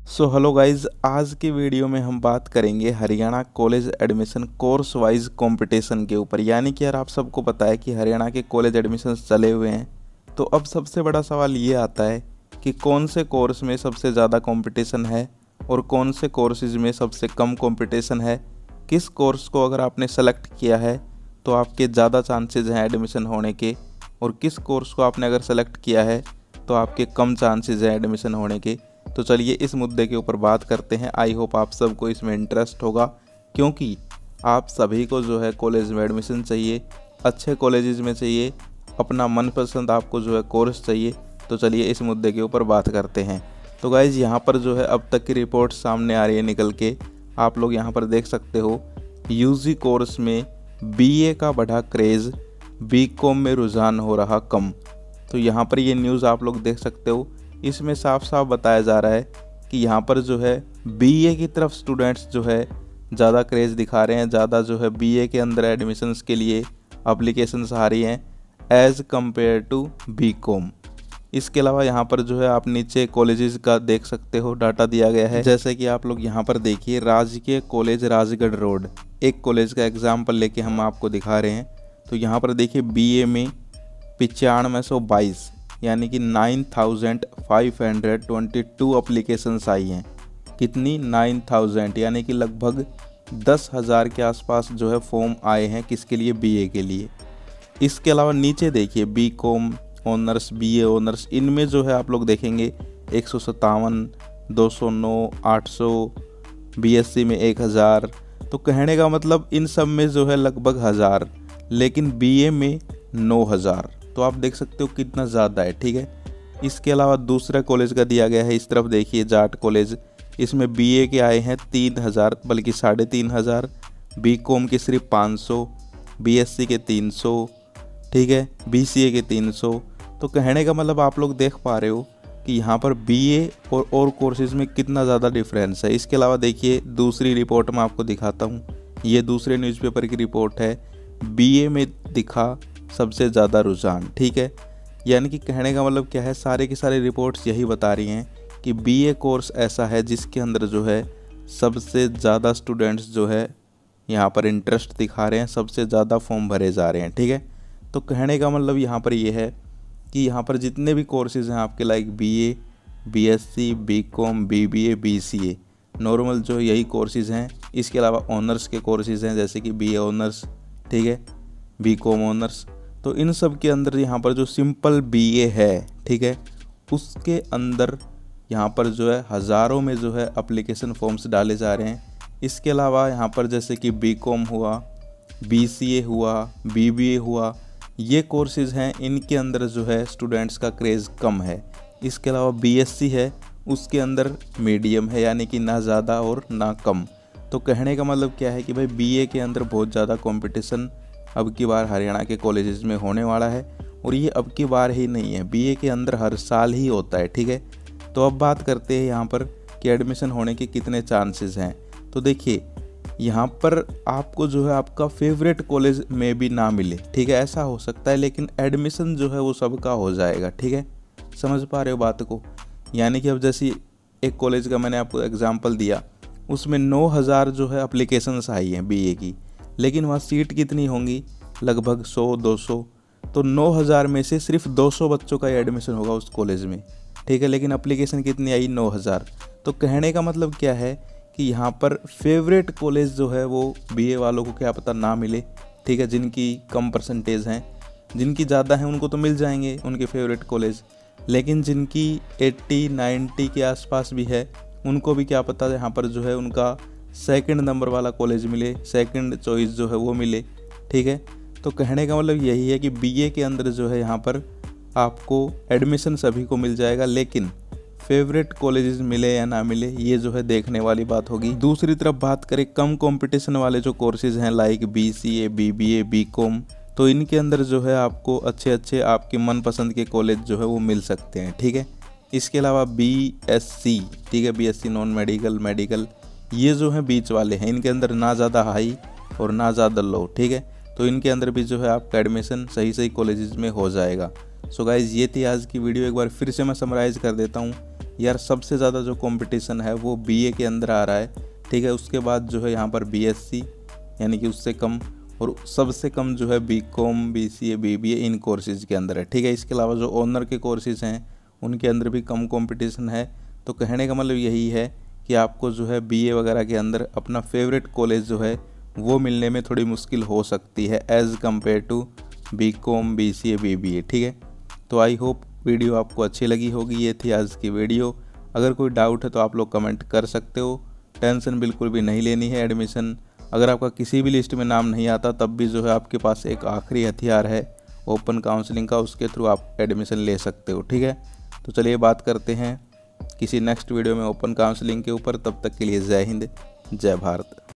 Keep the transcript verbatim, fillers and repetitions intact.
So hello guys, आज की video में हम बात करेंगे Haryana college admission course wise competition के ऊपर। यानी कि यार आप सबको पता है कि हरियाणा के कॉलेज एडमिशन चले हुए हैं। तो अब सबसे बड़ा सवाल ये आता है कि कौन से कोर्स में सबसे ज़्यादा कंपटीशन है और कौन से कोर्सेज में सबसे कम कंपटीशन है। किस कोर्स को अगर आपने सेलेक्ट किया है तो आपके ज़्यादा चांसेज हैं एडमिशन होने के, और किस कोर्स को आपने अगर सेलेक्ट किया है तो आपके कम चांसेज हैं एडमिशन होने के। तो चलिए इस मुद्दे के ऊपर बात करते हैं। आई होप आप सबको इसमें इंटरेस्ट होगा, क्योंकि आप सभी को जो है कॉलेज में एडमिशन चाहिए, अच्छे कॉलेजेस में चाहिए, अपना मनपसंद आपको जो है कोर्स चाहिए। तो चलिए इस मुद्दे के ऊपर बात करते हैं। तो गाइज़ यहाँ पर जो है अब तक की रिपोर्ट सामने आ रही है निकल के। आप लोग यहाँ पर देख सकते हो यूजी कोर्स में बीए का बढ़ा क्रेज़, बीकॉम में रुझान हो रहा कम। तो यहाँ पर ये न्यूज़ आप लोग देख सकते हो। इसमें साफ साफ बताया जा रहा है कि यहाँ पर जो है बीए की तरफ स्टूडेंट्स जो है ज़्यादा क्रेज़ दिखा रहे हैं, ज़्यादा जो है बीए के अंदर एडमिशन्स के लिए अप्लीकेशंस आ रही हैं एज़ कम्पेयर टू बीकॉम। इसके अलावा यहाँ पर जो है आप नीचे कॉलेजेस का देख सकते हो, डाटा दिया गया है। जैसे कि आप लोग यहाँ पर देखिए, राजकीय कॉलेज राजगढ़ रोड, एक कॉलेज का एग्जाम्पल लेके हम आपको दिखा रहे हैं। तो यहाँ पर देखिए बीए में पचानवे सौ बाईस यानी कि nine thousand five hundred twenty two applications आई हैं। कितनी? नाइन थाउजेंड, यानी कि लगभग दस हज़ार के आसपास जो है फॉर्म आए हैं। किसके लिए? बीए के लिए। इसके अलावा नीचे देखिए बीकॉम ऑनर्स, बीए ऑनर्स, इनमें जो है आप लोग देखेंगे एक सौ सत्तावन, दो सौ नौ, आठ सौ, बीएससी में एक हज़ार। तो कहने का मतलब इन सब में जो है लगभग हज़ार, लेकिन बीए में नौ हज़ार। तो आप देख सकते हो कितना ज़्यादा है, ठीक है। इसके अलावा दूसरा कॉलेज का दिया गया है, इस तरफ देखिए जाट कॉलेज, इसमें बीए के आए हैं तीन हज़ार, बल्कि साढ़े तीन हज़ार, बीकॉम के सिर्फ पाँच सौ, बीएससी के तीन सौ, ठीक है, बीसीए के तीन सौ। तो कहने का मतलब आप लोग देख पा रहे हो कि यहाँ पर बीए और और कोर्सेज में कितना ज़्यादा डिफरेंस है। इसके अलावा देखिए दूसरी रिपोर्ट मैं आपको दिखाता हूँ, ये दूसरे न्यूज़पेपर की रिपोर्ट है। बीए में दिखा सबसे ज़्यादा रुझान, ठीक है। यानी कि कहने का मतलब क्या है, सारे की सारी रिपोर्ट्स यही बता रही हैं कि बीए कोर्स ऐसा है जिसके अंदर जो है सबसे ज़्यादा स्टूडेंट्स जो है यहाँ पर इंटरेस्ट दिखा रहे हैं, सबसे ज़्यादा फॉर्म भरे जा रहे हैं, ठीक है। तो कहने का मतलब यहाँ पर ये है कि यहाँ पर जितने भी कोर्सेज़ हैं आपके, like BA, BSc, BCom, BBA, BCA, normal जो यही कोर्सेज़ हैं। इसके अलावा ऑनर्स के कोर्सेज़ हैं, जैसे कि बीए ऑनर्स, ठीक है, बीकॉम ऑनर्स। तो इन सब के अंदर यहाँ पर जो सिंपल बीए है, ठीक है, उसके अंदर यहाँ पर जो है हज़ारों में जो है एप्लीकेशन फॉर्म्स डाले जा रहे हैं। इसके अलावा यहाँ पर जैसे कि बीकॉम हुआ, बीसीए हुआ, बीबीए हुआ, ये कोर्सेज़ हैं, इनके अंदर जो है स्टूडेंट्स का क्रेज़ कम है। इसके अलावा बीएससी है, उसके अंदर मीडियम है, यानी कि ना ज़्यादा और ना कम। तो कहने का मतलब क्या है कि भाई बीए के अंदर बहुत ज़्यादा कंपटीशन अब की बार हरियाणा के कॉलेजेस में होने वाला है, और ये अब की बार ही नहीं है, बीए के अंदर हर साल ही होता है, ठीक है। तो अब बात करते हैं यहाँ पर कि एडमिशन होने के कितने चांसेस हैं। तो देखिए यहाँ पर आपको जो है आपका फेवरेट कॉलेज में भी ना मिले, ठीक है, ऐसा हो सकता है, लेकिन एडमिशन जो है वो सबका हो जाएगा, ठीक है। समझ पा रहे हो बात को? यानी कि अब जैसे एक कॉलेज का मैंने आपको एग्जाम्पल दिया, उसमें नौ हज़ार जो है अप्लीकेशंस आई हैं बीए की, लेकिन वहाँ सीट कितनी होंगी? लगभग सौ दो सौ। तो नौ हज़ार में से सिर्फ दो सौ बच्चों का एडमिशन होगा उस कॉलेज में, ठीक है, लेकिन एप्लीकेशन कितनी आई? नौ हज़ार। तो कहने का मतलब क्या है कि यहाँ पर फेवरेट कॉलेज जो है वो बीए वालों को क्या पता ना मिले, ठीक है। जिनकी कम परसेंटेज हैं, जिनकी ज़्यादा हैं उनको तो मिल जाएंगे उनके फेवरेट कॉलेज, लेकिन जिनकी अस्सी नब्बे के आसपास भी है उनको भी क्या पता यहाँ पर जो है उनका सेकंड नंबर वाला कॉलेज मिले, सेकंड चॉइस जो है वो मिले, ठीक है। तो कहने का मतलब यही है कि बीए के अंदर जो है यहाँ पर आपको एडमिशन सभी को मिल जाएगा, लेकिन फेवरेट कॉलेजेस मिले या ना मिले ये जो है देखने वाली बात होगी। दूसरी तरफ बात करें कम कंपटीशन वाले जो कोर्सेज हैं, लाइक बीसीए, बीबीए, बीकॉम, तो इनके अंदर जो है आपको अच्छे अच्छे आपके मनपसंद के कॉलेज जो है वो मिल सकते हैं, ठीक है। इसके अलावा बीएससी, ठीक है, बीएससी नॉन मेडिकल, मेडिकल, ये जो है बीच वाले हैं, इनके अंदर ना ज़्यादा हाई और ना ज़्यादा लो, ठीक है। तो इनके अंदर भी जो है आपका एडमिशन सही सही कॉलेजेस में हो जाएगा। सो गाइज़ ये थी आज की वीडियो। एक बार फिर से मैं समराइज़ कर देता हूँ यार सबसे ज़्यादा जो कंपटीशन है वो बीए के अंदर आ रहा है, ठीक है। उसके बाद जो है यहाँ पर बीएससी यानी कि उससे कम, और सबसे कम जो है बीकॉम, बीसीए, बीबीए इन कोर्सेज़ के अंदर है, ठीक है। इसके अलावा जो ऑनर के कोर्सेज़ हैं उनके अंदर भी कम कंपटीशन है। तो कहने का मतलब यही है कि आपको जो है बीए वगैरह के अंदर अपना फेवरेट कॉलेज जो है वो मिलने में थोड़ी मुश्किल हो सकती है as compare to BCom, BCA, BBA, ठीक है। तो आई होप वीडियो आपको अच्छी लगी होगी। ये थी आज की वीडियो। अगर कोई डाउट है तो आप लोग कमेंट कर सकते हो। टेंशन बिल्कुल भी नहीं लेनी है। एडमिशन अगर आपका किसी भी लिस्ट में नाम नहीं आता तब भी जो है आपके पास एक आखिरी हथियार है ओपन काउंसलिंग का, उसके थ्रू आप एडमिशन ले सकते हो, ठीक है। तो चलिए बात करते हैं किसी नेक्स्ट वीडियो में ओपन काउंसलिंग के ऊपर। तब तक के लिए जय हिंद, जय भारत।